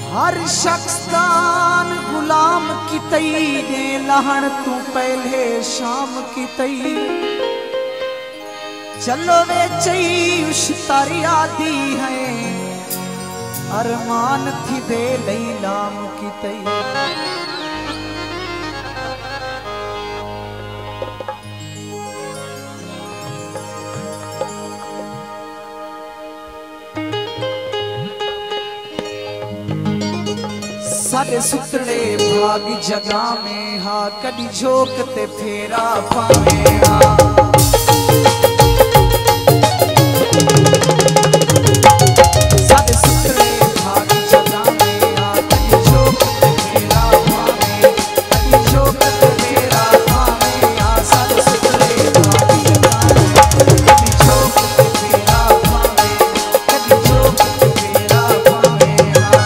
हर शख्स दान गुलाम की तई दे लहण तू पहले शाम की तई चलो वे चई उस तारी आदि है अरमान थी दे लई लाम की तई सारे सुतड़े भाग जगह में हा कदी झोक ते फेरा पावे हा सारे सुतड़े भाग जगह में हा कदी झोक ते फेरा पावे कदी झोक ते फेरा पावे हा सारे सुतड़े भाग जगह में कदी झोक ते फेरा पावे कदी झोक ते फेरा पावे हा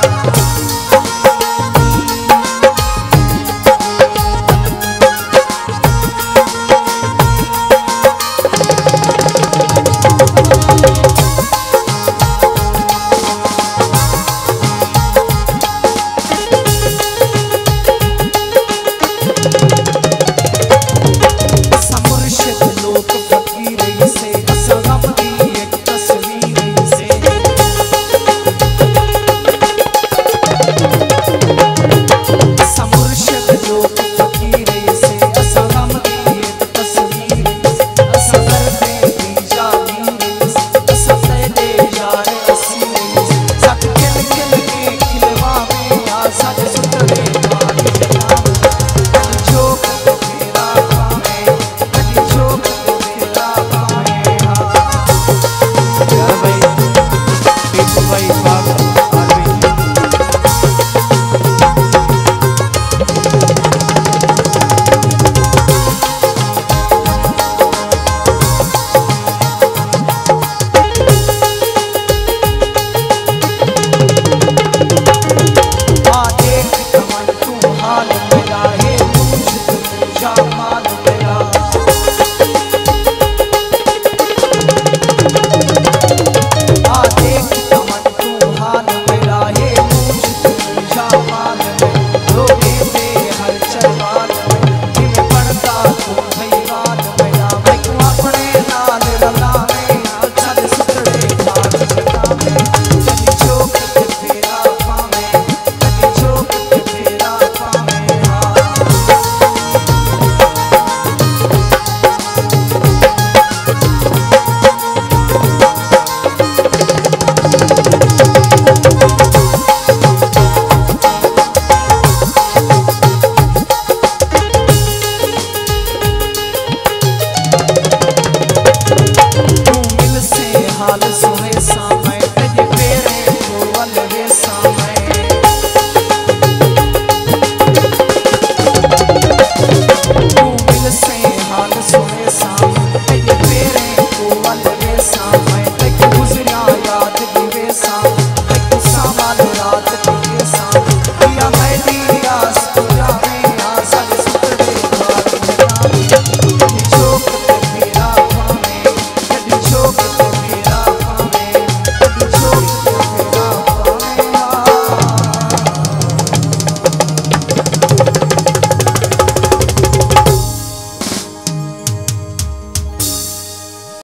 हाल